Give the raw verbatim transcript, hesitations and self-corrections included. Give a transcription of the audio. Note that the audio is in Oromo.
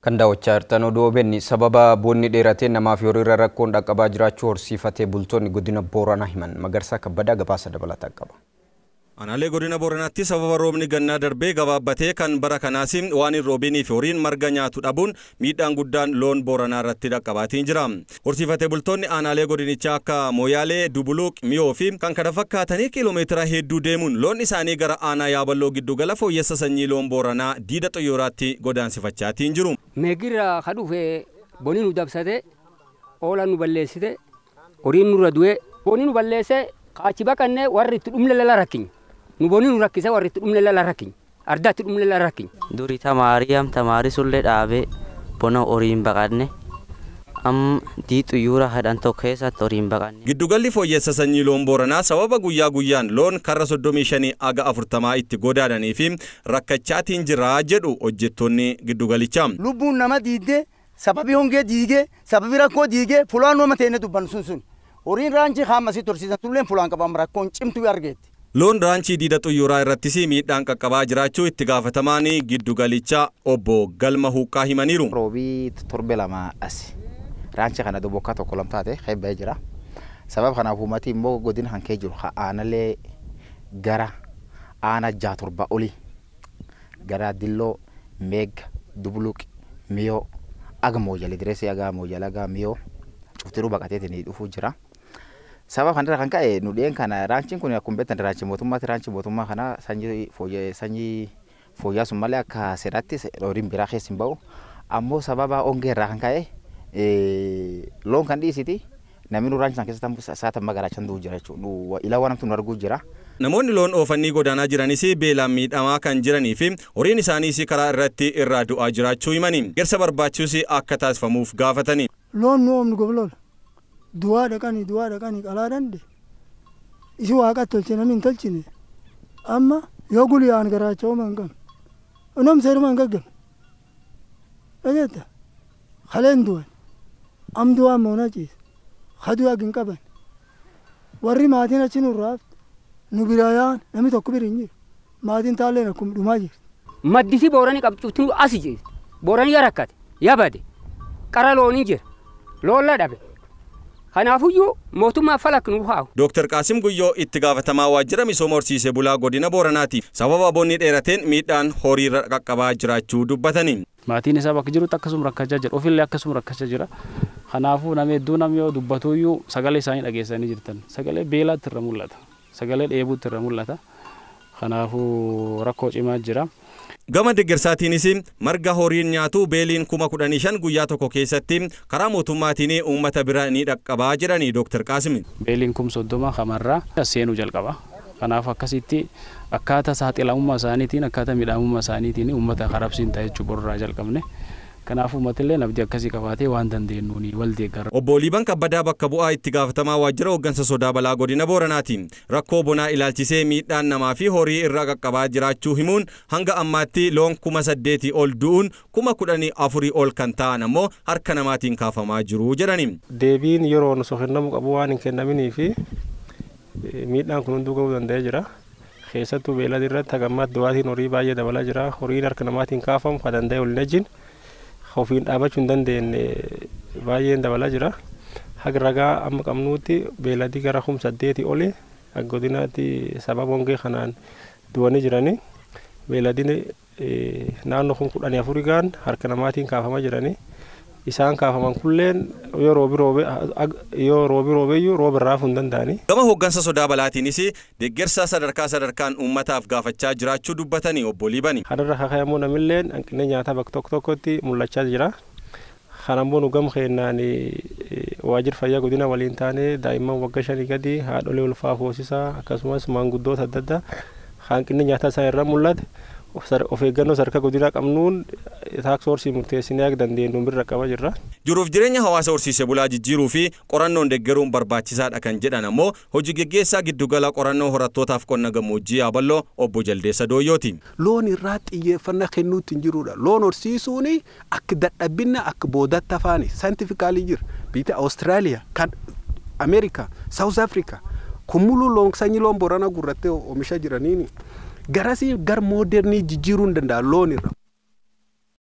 Kandawachaa jirtan oduu benni sababa boonni dheerateen namaaf horiirra rakkoon dhaqqabaa jiraachuu horsiifatee bultoonni godina Booranaa himan Magarsaa Kabbadaa gabaasa dabalataa qaba. Aanaalee godina Booranaatti sababa roobni gannaa darbee gabaabbatee kan bara kanaas waan roobinii fi horiin marga nyaatu dhabuun miidhaan guddaan loon Booranaa irratti dhaqqabaatiin jira. Horsiifatee bultoonni aanaalee godinichaa akka Mooyaalee, Dubuluq, Miyoo fi kan kana fakkaatanii kiiloomeetira hedduu deemuun loon isaanii gara aanaa Yaaballoo giddu gala fooyyessa sanyii loon Booranaa diida xiyyaaraatti godaansifachaatiin jiru. Meegira kadhufe boni nu dabsate oola nu balleessite horiin nurra du'e boni nu balleesse qaachi baqanne warri itti dhumne lala rakkinya nu boni nu rakkise warri itti dhumne lala rakkinya ardaatti dhumne lala rakkinya. Duri tamaariyam tamaari sulle dhaabe bona horiin baqanne am di xiyyaara hadhan tokko keessatti horiin baqanne. Giddugalli fooyyessa sanyii loon Booranaa sababa guyyaa guyyaan loon karra soddomii shanii aga afurtamaa itti godaananii fi rakkachaatiin jira jedhu hojjettoonni giddugalichaa. Lubbuun nama diigde sababii hongee diigee sababii rakkoo diigee fulaan nama teenne dubban sun sun horiin raanchii haammasii tursiisan tulleen fulaan qaban rakkoon cimtuu argeetti. Loon raanchii diida xuyyuuraa irrattis miidhaan qaqqabaa jiraachuu itti gaafatamaan giddugalichaa obbo Galma Huuqqaa himaniiru. Roobii torbe lama as raanchii kana bokkaa tokko lamtaate heebbee jira. Sababa kanaaf uummatni immoo godina hankee jiru aanaalee gara aanaa jaha torba oli gara Dilloo, Meeg, Dubuluq, Miyoo, aga Mooyyalee direessi aga Mooyyalee aga Miyoo cuftiruu baqateetiin dhufuu jira. Sababa kanarraa kan ka'e nu dhiyeen kana raanchiin kun akkuma beektan raanchii mootummaatti raanchii mootummaa kana sanyii fooyyee sanyii fooyyaa sun malee akka seeraatti horiin biraa keessa hin ba'u. Ammoo sababa hongee irraa kan ka'e loon kan dhiisiti namni nu raanchi san keessatti saatan magaraachan du'u jira jechuudha. Ilaa waan namtu nu arguu jira. Namoonni loon oofanii godaanaa jiranis beelaan miidhamaa kan jiranii fi horiin isaaniis karaa irratti irraa du'aa jiraachuu himanii. Garsa barbaachisus akka taasifamuuf gaafatanii. Loon nu oomnu goblol du'aa dhaqanii du'aa dhaqanii qalaa dande isi waaqatti tolche namni hin tolchine amma yoo guliyaan garaacha ooman kan nam seerumaan gaggam dhageetta kaleen du'an am du'aan moona ciise kaduu agin qaban warri maatiin achi nurraaf nu biraayaan namni tokko bira hin jiru maatiin taalleen akkuma dhumaa jirti. Maddisi Booranii qabcuutti asi jirti Booranii yaa rakkate yaa bade qara loonii jira loolla dhabe. Kanaafuyyuu mootummaa falak nu haa'u. Dooktar Qaasim Guyyoo itti gaafatamaa waajjira misooma horsiisee bulaa godina Booranaati. Sababa boonni dheerateen miidhaan horiirra qaqqabaa jiraachuu dubbatanii. Maatiin isaa bakka jirutti akkasuma rakkachaa jira. Ofillee akkasuma rakkachaa jira. Kanaafuu namni hedduu namni yoo dubbatuyyuu sagalee isaanii dhageessanii jirtan. Sagalee beelaatti irra mul'ata. Sagalee dheebuutti irra mul'ata. Kanaafuu rakkoo cimaa jira. Gama deeggarsaatiinis marga horiin nyaatu beeliin kuma kudhanii shan guyyaa tokko keessatti karaa mootummaatiin uummata bira ni dhaqqabaa jedhanii Dooktar Qaasim. Beeliin kum soddoma kamarraa seenuu jalqaba. Kanaaf akkasitti akkaataa saaxilamummaa isaaniitiin akkaataa miidhamummaa isaaniitiin uummata karabsiin ta'e jechuun borraa jalqabne. Kanaaf uummatillee nabdi akkasii qabaatee waan dandeenyuuni wal deeggara. Obbo Liiban Kabbadaa bakka bu'aa itti gaafatamaa waajjira hooggansa sodaa balaa godina Booranaati. Rakkoo bonaa ilaalchisee miidhaan namaa fi horii irraa qaqqabaa jiraachuu himuun hanga ammaatti loon kuma saddeetii ol du'uun kuma kudhanii afurii ol kan ta'an ammoo harka namaatiin kaafamaa jiru jedhani. Deebiin yeroo nu soxinnamu qabu waan hin kennaminii fi miidhaan kun hunduu ga'uu danda'ee jira. Keessattuu beelada irratti hagammaatti du'aatiin horii baay'ee dabalaa jira. Horiin harka namaatiin kaafamu kan danda'e ol hin ofiin dhaabachuu hin dandeenye baay'een dabalaa jira. Haga ragaa amma qabnuutti beeladii gara kuma saddeetii oli godinaatti sababa hongee kanaan du'anii jiranii. Beeladiin naannoo kuma kudhanii afurii gaan harka namaatiin kaafamaa jiranii. Isaan kaafaman kulleen yoo roobi roobe yoo roobi roobeyyuu rooba raafuu hin danda'anii. Gama hooggansa sodaa balaatiinis deeggarsa sadarkaa sadarkaan uummataaf gaafachaa jiraachuu dubbatanii obbo Liibani. Kanarra kaka'amoo namilleen hanqinni nyaataa bakka tokko tokkotti mul'achaa jira. Kanammoo nu gama keenyaan waajjira fayyaa godina waliin taane daa'imman waggaa shanii gadi haadholee ulfaa hoosisaa akkasumas maanguddoota adda addaa hanqinni nyaataa isaa irra mul'ate. Of eeggannoo sadarkaa godinaa qabnuun taaks horsii murteessinee akka dandeenyu birra qaba jirra. Jiruuf jireenya hawaasa horsiisee bulaa jijjiiruu fi qorannoon deeggaruun barbaachisaadha kan jedhan ammoo hojii geggeessaa giddugala qorannoo horattootaaf qonna gammoojjii Yaaballoo obbo Jaldeessa Dooyyooti. Loon irraa xiyyeeffannaa kennuutti hin jirudha. Loon horsiisuun akka dadhabinna akka boodatti afaani saayintifikaalii jira. Biyya Awustiraaliyaa kan Ameerikaa, Saawuz Afrikaa kummuluu loon sanyii loon Booranaa gurrattee oomishaa jiraniini. Garasi gar modernii jijjiiruu hin danda'a loon irra.